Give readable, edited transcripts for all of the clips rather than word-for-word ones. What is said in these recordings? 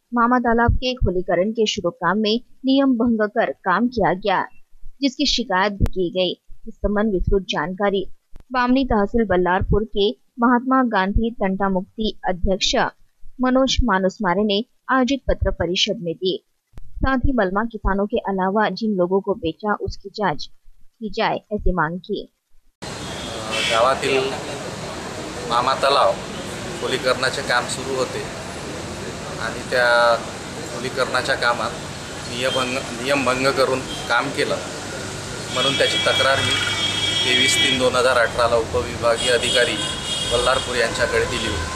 मामा तालाब के खोलीकरण के शुरू काम में नियम भंग कर काम किया गया, जिसकी शिकायत भी की गई। इस संबंध विस्तृत जानकारी बामनी तहसील बल्लारपुर के महात्मा गांधी तंटा मुक्ति अध्यक्ष मनोज मानुसमारे ने आयोजित पत्र परिषद में दी। साथ ही बलमा किसानों के अलावा जिन लोगों को बेचा उसकी जांच की जाए ऐसी मांग की। गावातील मामा तलाव खोलीकरणाचे काम सुरू होते आणि त्या खोलीकरणाच्या कामात नियमभंग करून काम केलं म्हणून त्याची तक्रार मी 23/3/2018 उपविभागीय अधिकारी बल्लारपूर यांच्याकडे दिली होती।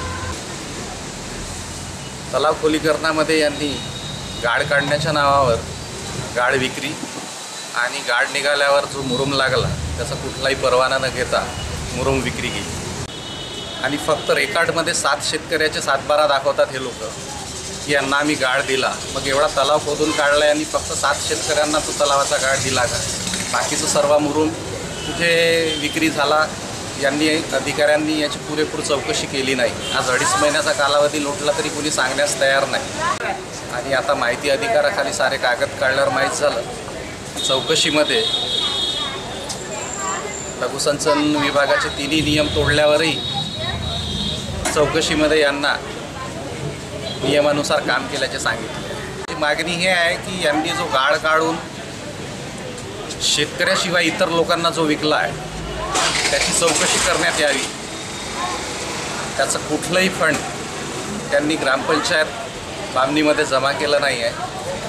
तलाव खोलीकरणामध्ये यांनी गाळ काढण्याच्या नावावर गाळ विक्री आणि गाळ निघाल्यावर जो मुरुम लागला त्याचा कुठलाही परवाना न घेता मुरुम विक्री केली आणि फक्त रेकॉर्डमध्ये 7 शेतकऱ्याचे 7/12 दाखवतात हे लोक की यांना आम्ही गाळ दिला। मग एवढा तलाव खोदून काढला आणि फक्त 7 शेतकऱ्यांना तो तलावाचा गाळ दिला का? बाकीचं सर्व मुरुम कुठे विक्री झाला यांनी अधिकाऱ्यांनी याची पुरेपूर चौकशी केली नाही। आज 2.5 महिन्याचा कालावधी लोटला तरी कोणी सांगण्यास तयार नाही आणि आता माहिती अधिकाराखाली सारे कागद काढल्यावर माहीत झालं चौकशीमध्ये लघुसंचलन विभागाचे 3ही नियम तोडल्यावरही चौकशीमध्ये यांना नियमानुसार काम केल्याचे सांगितले। मागणी ही आहे की यांनी जो गाळ काढून शेतकऱ्याशिवाय इतर लोकांना जो विकला आहे त्याची चौकशी करण्यात यावी। त्याचं कुठलंही फंड त्यांनी ग्रामपंचायत बामणीमध्ये जमा केलं नाही आहे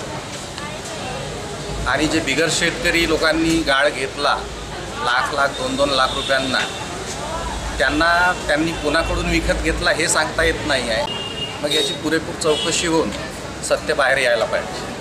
आणि जे बिगर शेतकरी लोकांनी गाळ घेतला लाख 2-2 लाख रुपयांना त्यांनी कोणाकडून विकत घेतला हे सांगता येत नाही आहे। मग याची पुरेपूर चौकशी होऊन सत्य बाहेर यायला पाहिजे।